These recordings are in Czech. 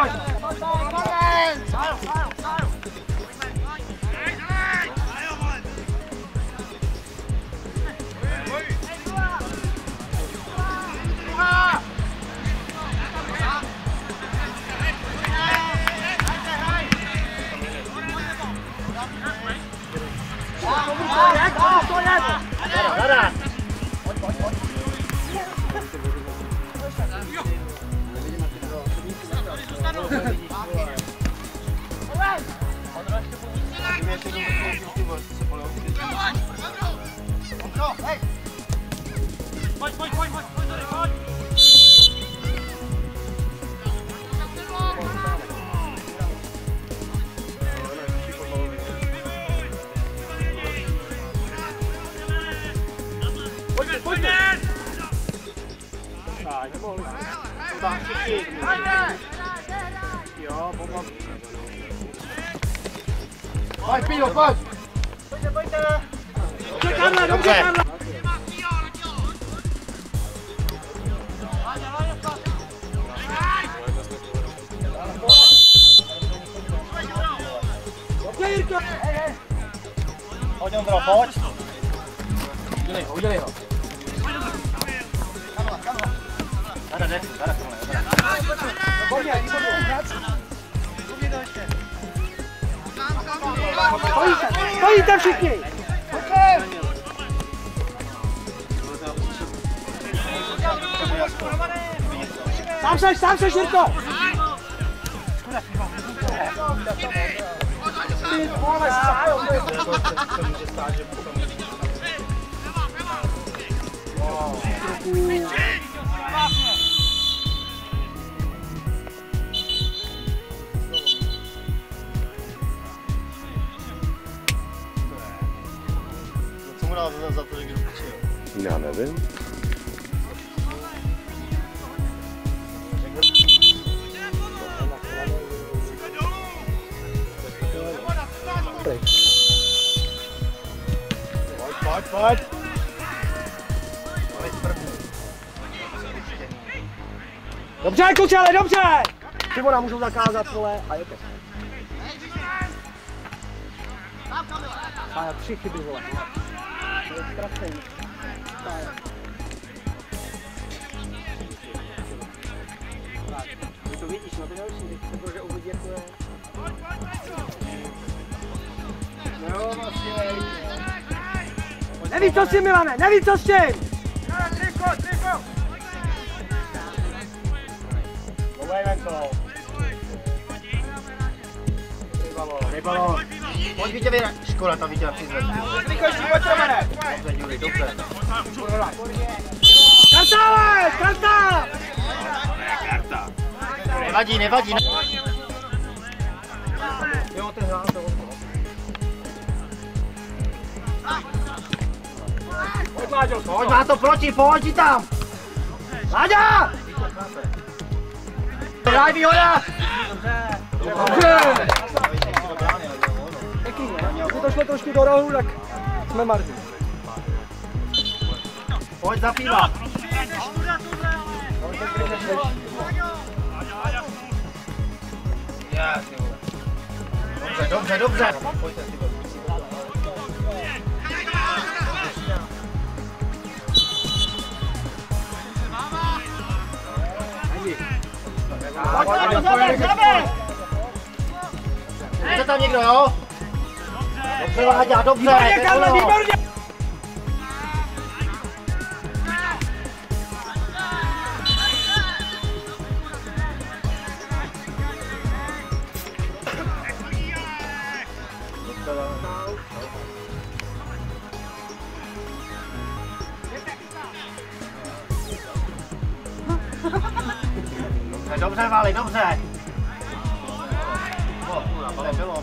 Pojď, Pílo, pojď! Pojďte! Dobře, Karle, dobře, Karle! Dobře, Jirko! Pojď, Ondro, pojď! Udělej ho. Zara, jde, Zara, tohle. Stojíte všichni! Sám seš, Jirko! Ty vole, Co mu dá za to, že kdo přijel? Já nevím. Pojď! dobře, kluci, ale dobře! Pivona můžou zakázat, vole, a je to. A 3 chyby, vole. To je ztracení. Ty to vidíš, no ty další, teď se bože uvidí, jako je. No, vlastně. Nevíš, co s tím, Milane, nevíš, co s tím! Triko! Povejme to. Rybalo. Pojď Vítě, škoda tam Vítě přizvedl. Triko, ještě pojď, Romane! Dobře, Jury, dobře. Karta! Karta! Nevadí. Jo, to je hrán, to je pojď, Láďo, pojď má to proti, pojď tam! Láďa! Hraj výhoda! dobře! Pěkný, ne? Kdyby to šlo trošku do rohu, tak jsme marní. Pojď za piva! Dobře. Je tam někdo, jo? Dobře, Láďa, dobře. Výborně, Karle, výborně. Dobře, Vali, dobře. Bylo.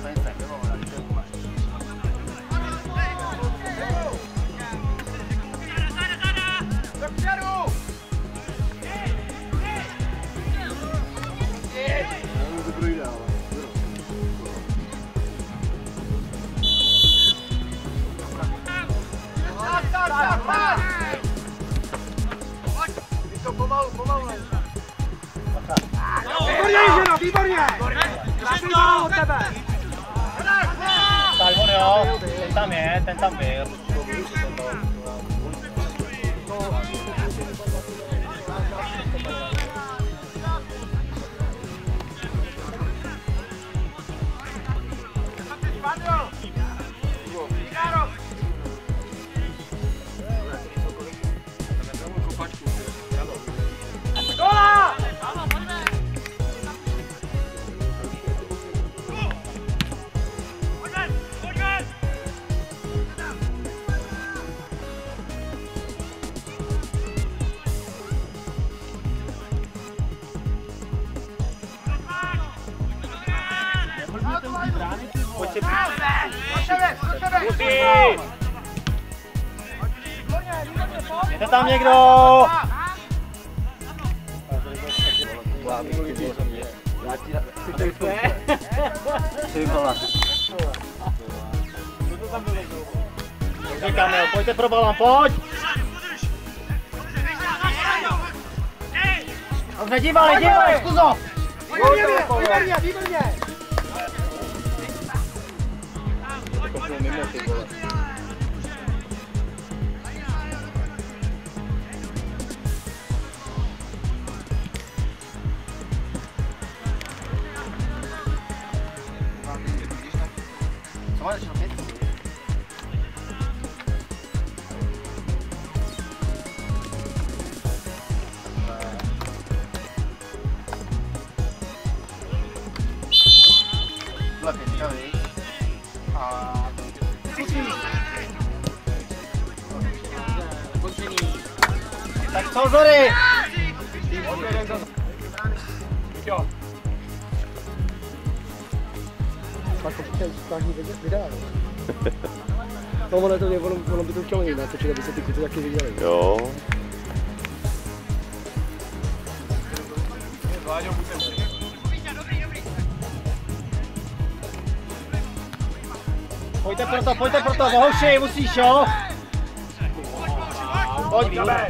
Pomalu. Výborně, Jiřino, výborně! Krásný balón od tebe! Salvon, jo, ten tam byl. Je tam někdo? Říkám, jo, pojďte pro balón, pojď! Dobře, dívali, zkuzo! Výborně, výborně! Co máš na pětku? Byla pětka, víš? A... Tak co, Zory? Jo. Pak to každý vydá, no ono by to chtělo někdo natočit, aby se ty kluci taky viděli. Jo. Pojďte pro to, Bohuši, musíš, jo? Pojď, výborně.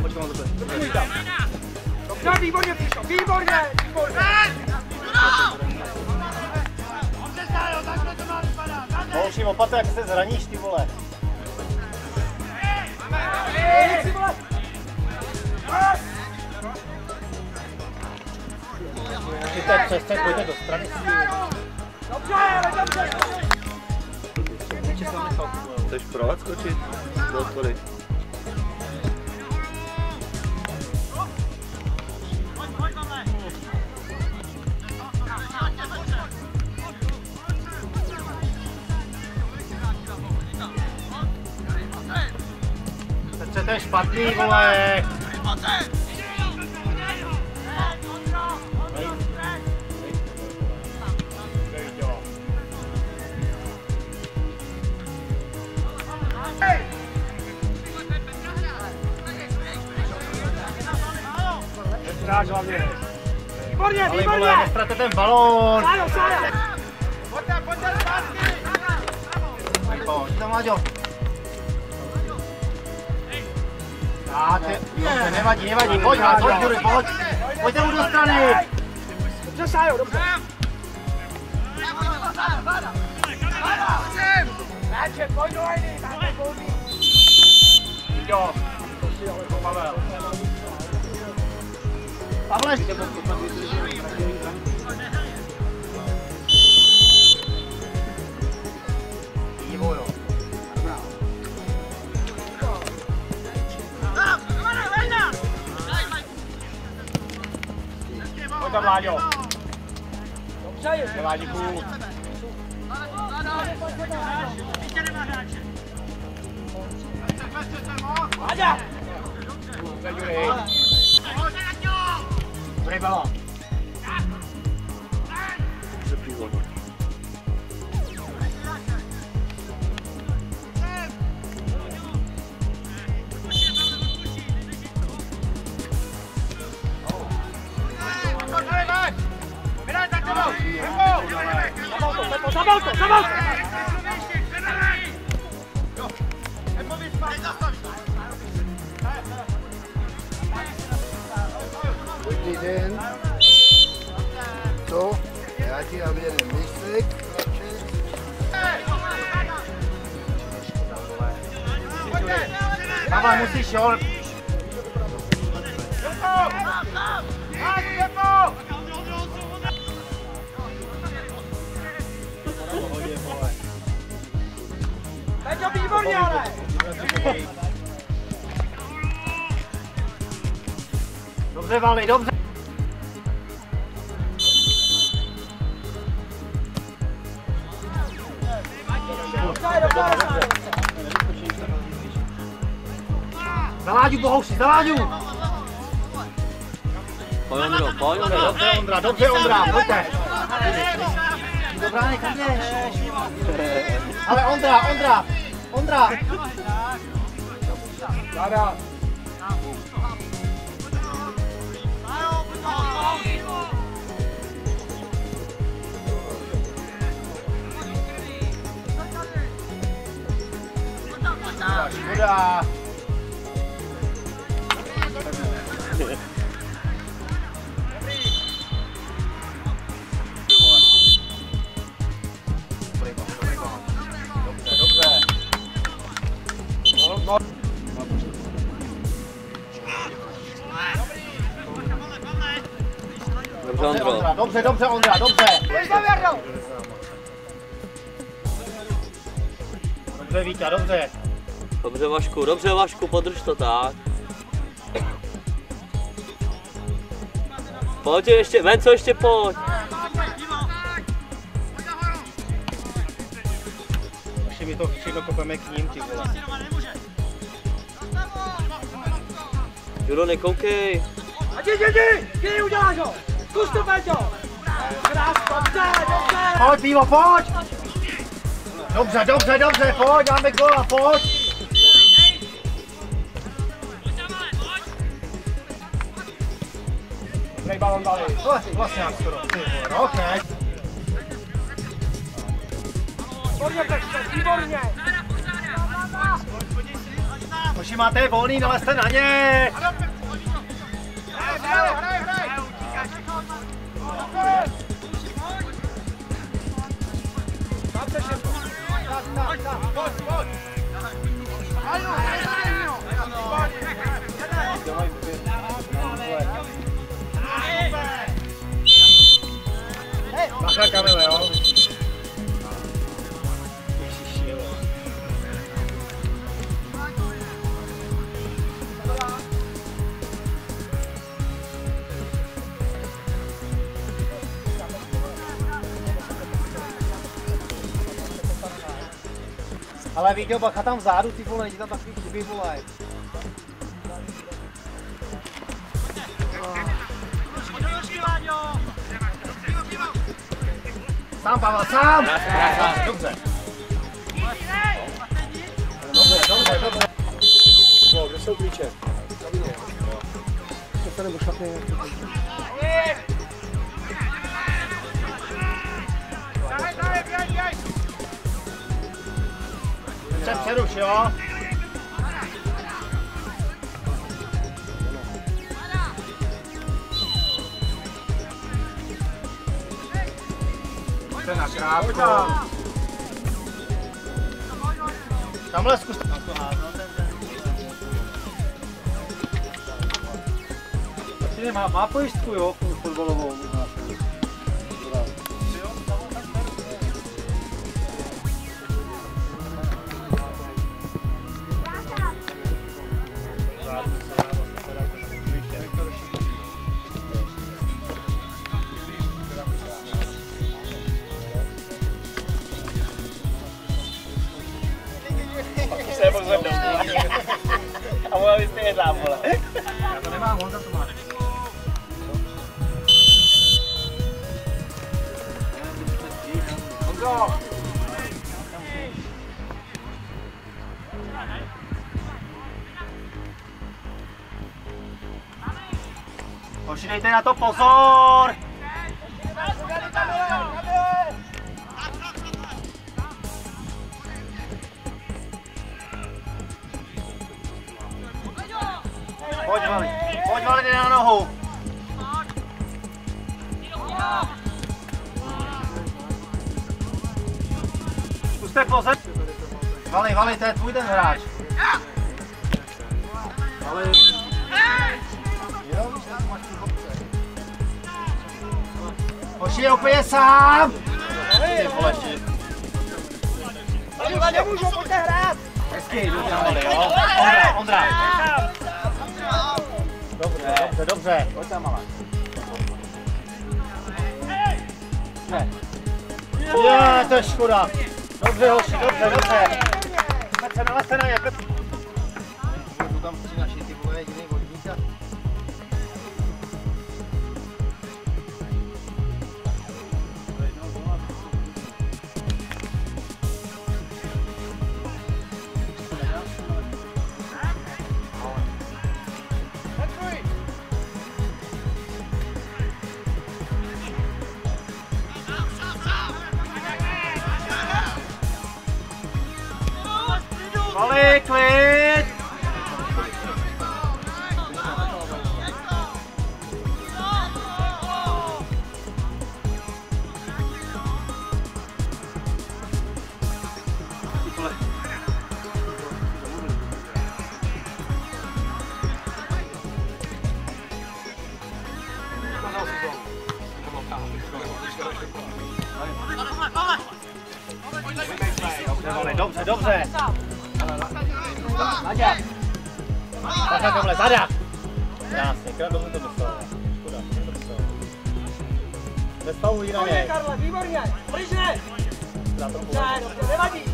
Dobře, výborně, Píšo, výborně, výborně. Bohuši, opatruj, jak se zraníš, ty vole. Pojďte přes, pojďte do strany. Dobře, ale dobře. Chceš provat skočit do hospody? To je špatný, vole. Výborně, Ale výborně. vole, nestrate ten balón. Sájo. Pojďte zpátky. Pojď tam, Láďo. Nevadí, pojď, pojď. Pojďte mu do strany. Dobře, Sájo, dobře. Láče, pojď do hajny, máte volný. Jo. Pavel. Pavle. Vývojo. Pojď tam, Láďo. Dobře, je. Láďku. Láďa. Dobrý balón. Zabal to! Dobrý den. Taky a jeden místek. Dávaj, musíš, jo. Peťo, výborně, ale! Dobře, Vali, dobře. Zaláďu, Bohouši, zaláďu! Pojď Ondro, pojď Ondro. Dobře Ondra, pojďte. Do brány, kam jdeš? Ale Ondra! Dáda! Škoda. Dobře Ondro. Dobře Ondra, dobře. Dobře Víťa, dobře. Dobře Vašku, podrž to tak. Pojď ještě, Venco ještě pojď. Ještě mi to všechno kopeme k ním, ty vole. Juro, nekoukej. A ty uděláš ho! Zkus to, Peťo! Dobře! Pojď, Pivo, pojď! Dobře, pojď, dáme góla, pojď! Dobrý balon dali. Vlastně nám skoro, ty vole, no okej. Výborně, Peťo, výborně! Hoši, máte volný, nalezte na ně! Bacha, Kamile, jo? Ale Víťo, bacha tam vzadu, ty vole, jdi tam takový chyby, vole. Sám, Pavel, sám! Dobře. Dobře. No, kde jsou klíče? To nebo šatny. Přeruš, jo? To je na krátko. Tamhle zkus. Má pojistku, jo, fotbalovou. A moja vy jste jedná, vole. Já to nemám, Honza to má. Honzo! Hoši, dejte na to pozor! Pojď, Vali, jde na nohu. Puste poze. Vali, to je tvůj ten hráč. Ale... Jo, Hoši je úplně sám! Ty vole, Nemůžu, pojďte hrát! hezky, jo? Ondra. Dobře. Pojď tam, ale. Já, to je škoda. Dobře, hoši, dobře. Nalezte na ně. Budu tam přinaši ty vole jediný vodníka. Vali, klid! Dobře. Nadia! Takhle tomhle, zada! Krásně, krát dobře to myslel. Škoda, to myslel. Bez faulu jít na něj. Karla, výborně! Bližně! Nevadí!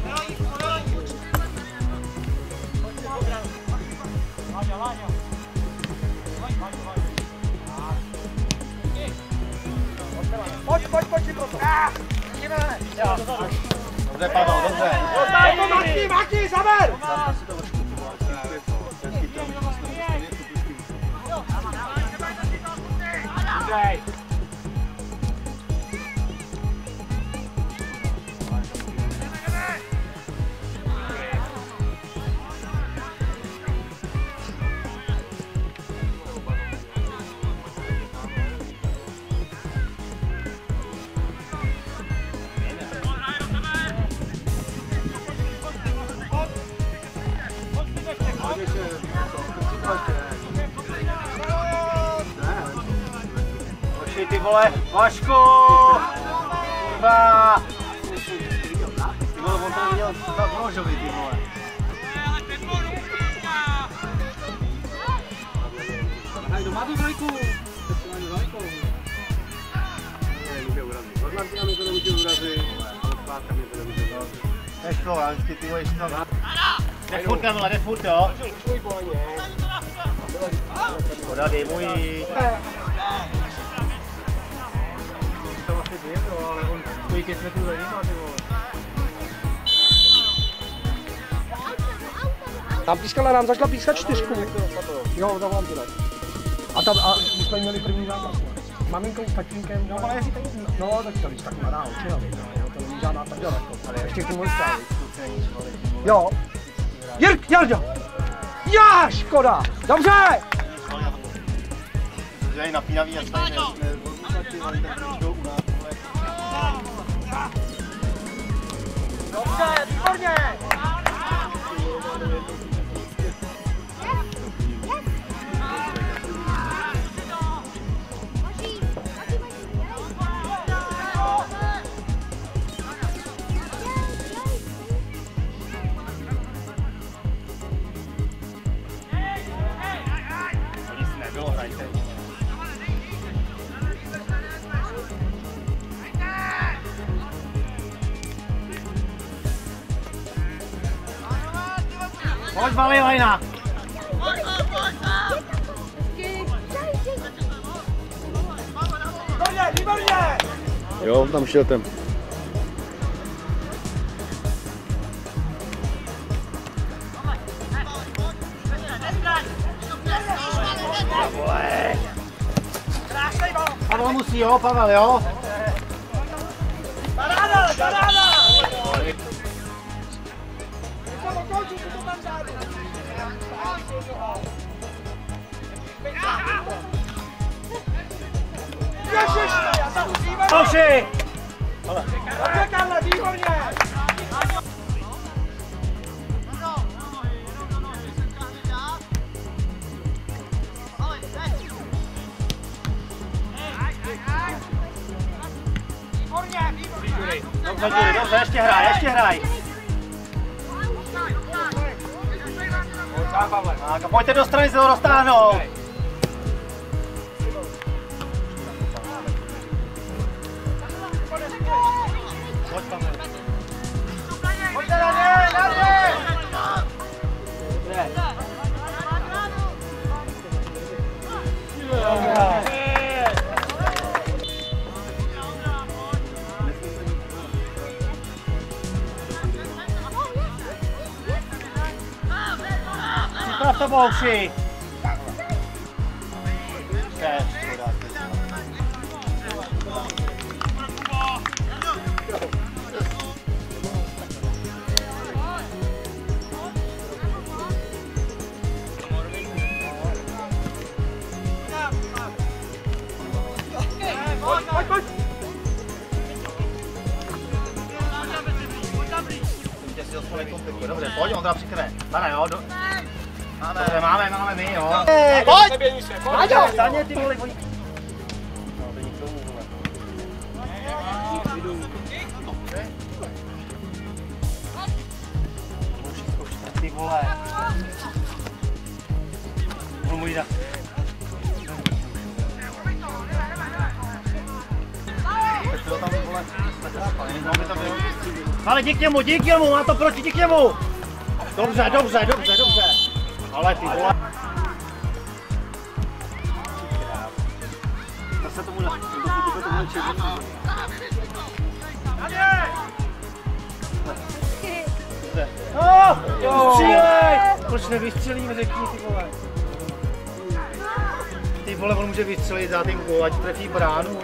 Pojď, Proto! Dobře, Pavel, dobře. Maki, zaber! Ty vole, Vašku! Kurva! Ty vole, on tam měl na Brožovi, ty vole. Hej, doma tu trojku! Nemůže urazit. Od Martina mi to nemůže urazit, od Pátka mi to nemůže urazit. Nešlo, já vždycky ty vole ještě tam. Jde furt, Kamila, jde furt, jo? Škoda, dej mu jít. Ale on stojí 5 metrů za ním, ty vole. Tam pískala, nám začala pískat 4. Jo, zavolám to. A my jsme měli první zápas. S maminkou, s tatínkem, no, ale jestli to jedno. No, tak to víš, tak mladá holčina, to není žádná tak daleko, ale ještě k tomu stále. Jo. Jarďo! Já, škoda! Dobře! To je napínavý a stejně Dobře, výborně! Pojď, Vali, Lajna! Výborně! Jo, tam šel ten. Pavel musí, jo, Pavel, jo? Paráda! Toši! Dobře, Karle, výborně! Dobře, ještě hraj. Tak a pojďte do strany se ho roztáhnout. Pojďte na něj! Připrav to, Bouši! Dobře, pojď, on teda přikryje. Tady jo, dobře, máme my, jo. Pojď! Váďo! Staně ty vole, pojď. No, to je k tomu, vole. Ty vole. Budu mu jít. Ale jdi k němu, má to proti, jdi k němu! Dobře. Ale ty vole. Zase tomu střílej! Proč nevystřelíme, řekni ty vole. Ty vole, on může vystřelit, dát jim gól, ať trefí bránu.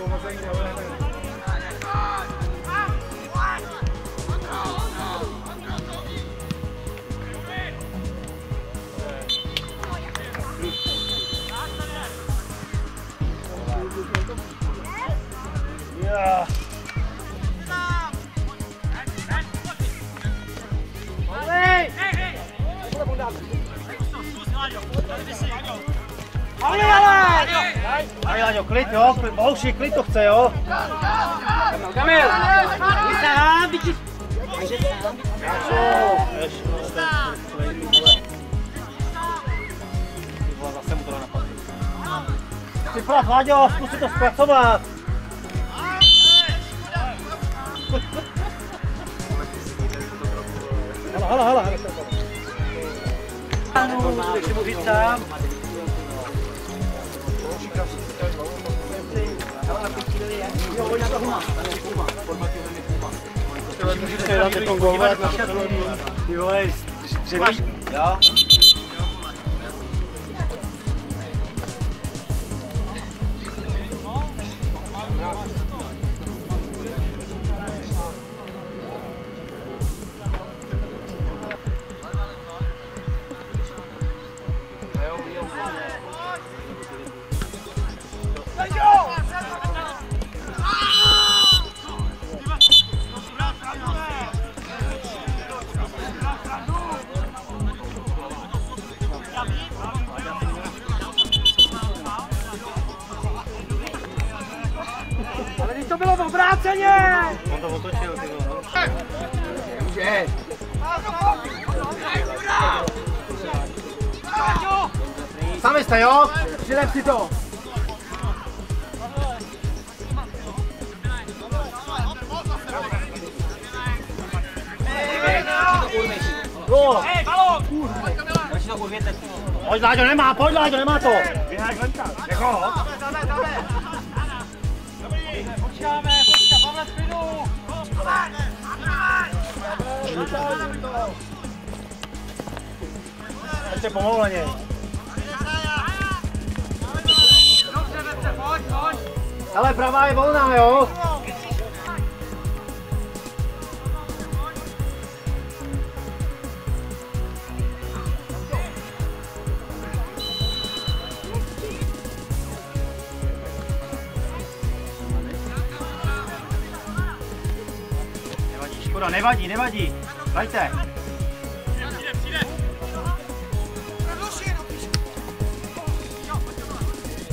Yeah. Ale klid jo, Bouši, klid to chce jo. Kamil! Sám, vidíš. Zase mu to napadne. Připrav, Láďo, zkus si to zpracovat. Hala. Nechci mu říct sám. Můžete dát teď gólovat na ty vole, dřevíš? Jo. Ale když to bylo v obráceně! On to otočil, ty vole. Může! Sami jste, jo? Přilep si to! Pojď, Láďo, nemá to! Vyháš venka! Jako? Počkáme, Pavle, spinu! Ještě pomalu na něj. Ale pravá je volná, jo? Škoda, nevadí. Dajte.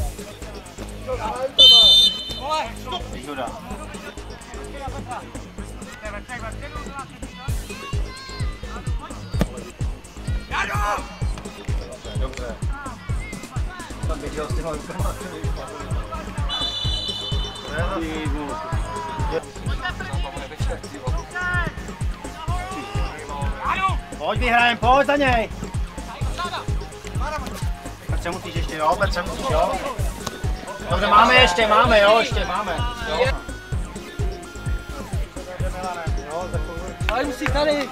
Výhoda. Dobře. Tam běžel s těma rukama. Pojď vyhrajem, pojď za něj! Petře musíš ještě, jo, Petře musíš, jo. Dobře, máme ještě, máme, jo, ještě máme. Jo. Ale musí tady.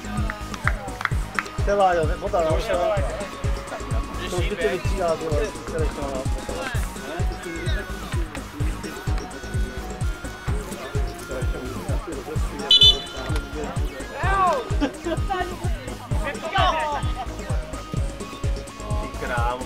Těla, jo, bota, jo, to už by tě vystřídala, tyhle, krám.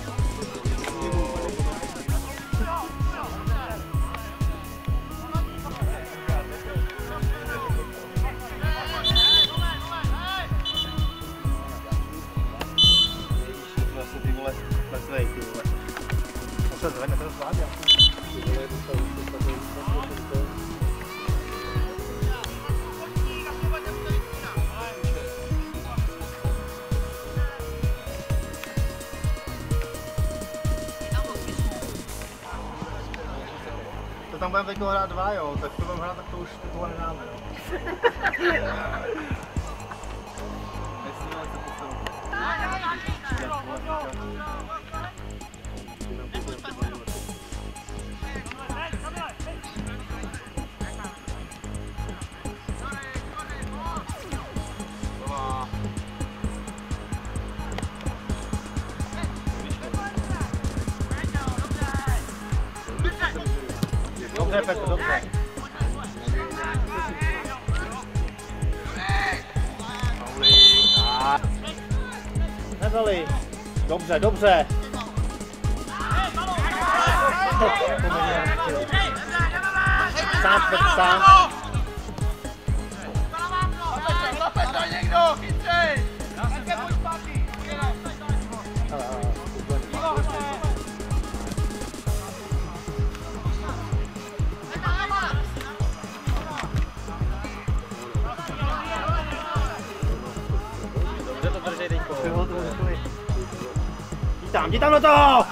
Ty vole, leslej, ty vole. To se zvedne, to zvládá. To tam budeme teď hrát 2, jo, tak to budeme hrát, tak to už tohle nedáme, jo. Dobře, Petr, dobře. Nedali. Dobře, dobře. Sám, Petr, sám. Jdi tam do toho!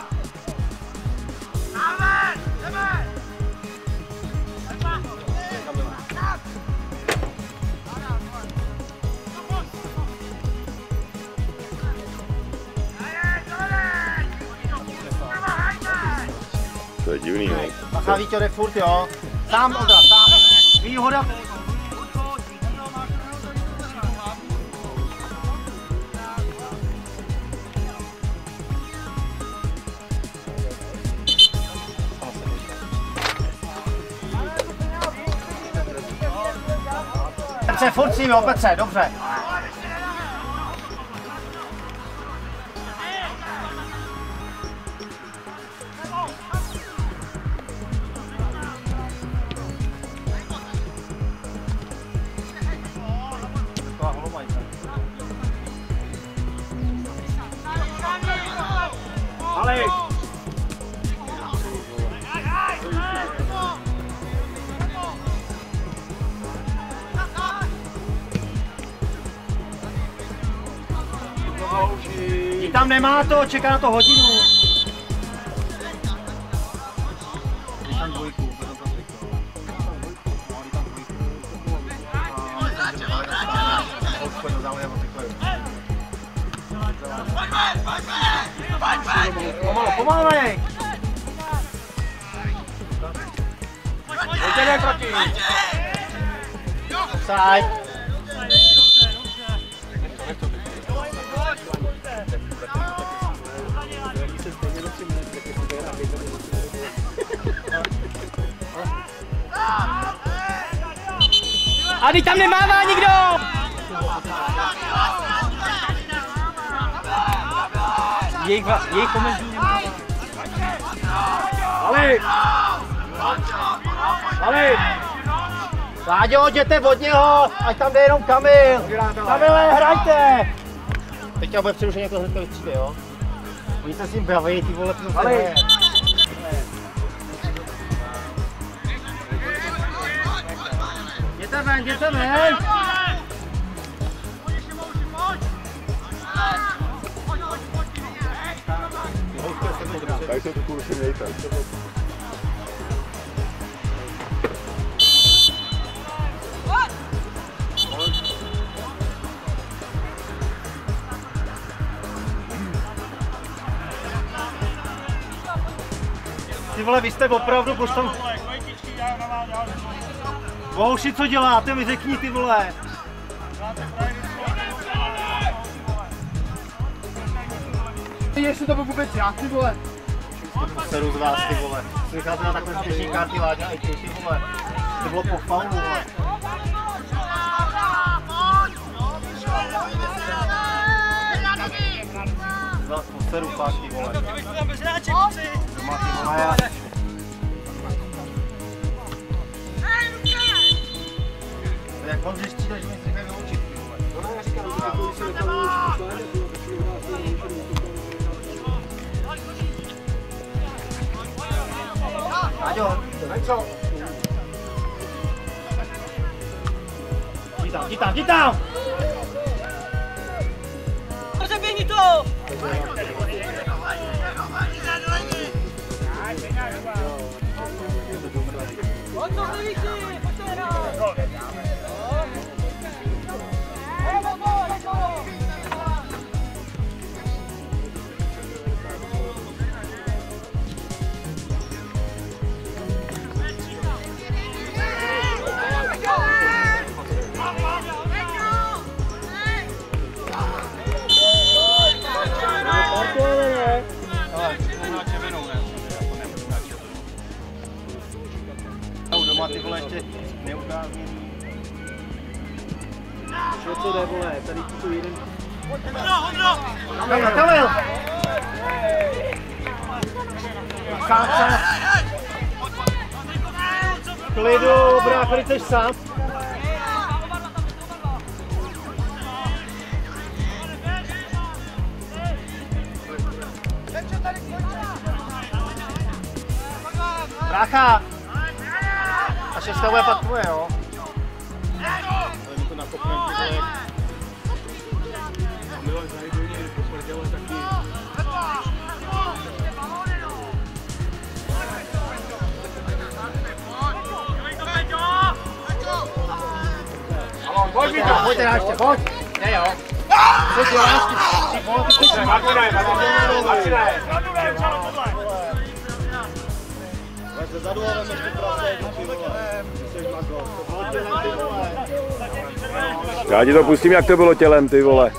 To je divný, no. Bacha, Víťo, jde furt, jo. Sám odraz, sám. Výhoda. Petře, furt si, jo, Petře, dobře. Ale Jdi tam, nemá to, čeká na to hodinu. Pomalu, pomalu, nej! Pojďte, ne, proti! Side! A teď tam nemává nikdo! Jejich pomezí nemá. Ale! Láďo, jděte od něho, ať tam jde jenom Kamil! Kamile, hrajte! Teďka bude přerušení, jak to hnedka vystříte, jo? Oni se s ním baví, ty vole, to zase je. Jděte ven! Tak se to kursi mějte. Ty vole, vy jste opravdu postav... Vouši, co děláte? Mi řekni, ty vole. Jestli to byl vůbec já, ty vole. Seru z vás, ty vole. Vychází na takové zběžní karty, Láďa, i ty vole. To bylo po faulu, vole. Zás po seru fakt, ty vole. Doma, ty vole. Jak on zjistí, že mi říkají vyloučit, ty vole. No, já říkám, že takový si nechal vyloučit. Láďo, co? Jdi tam! Zaběhni to! Pojď to, Livíci, pojďte hrát! Doma, ty vole, ještě neukázněný. Co jde, vole, tady tu jeden. Kamil! Klidu, brácho, teď jsi sám. Brácha! A šestka bude pak tvoje, jo? Ale mi to nakopnem, ty vole. A Milan zahybujně poprděl taky. Pojďte na ještě, pojď! Ne jo! Pojď jo, ještě! Zezadu ale ještě prase, ty vole. Já ti to pustím, jak to bylo tělem, ty vole.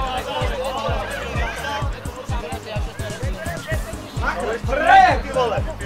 Ty vole!